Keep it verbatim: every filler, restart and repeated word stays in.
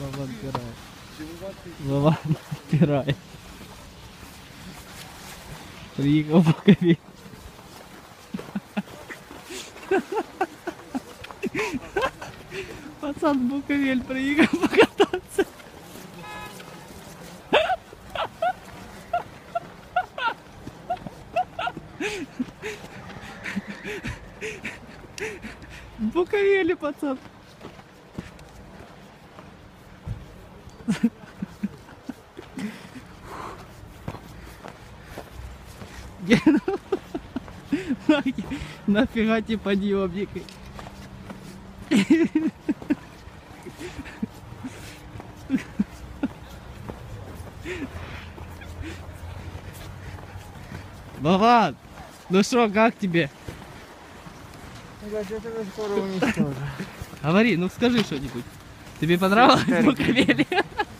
Вован пирай. Вован пирай. Приехал по Буковель. Пацан в Буковель приехал покататься. В Буковеле, пацан. Нафига тебе подъемник? Вован, ну что, как тебе? Я тебя скоро уничтожу. Говори, ну скажи что-нибудь. Тебе понравилось в Буковеле?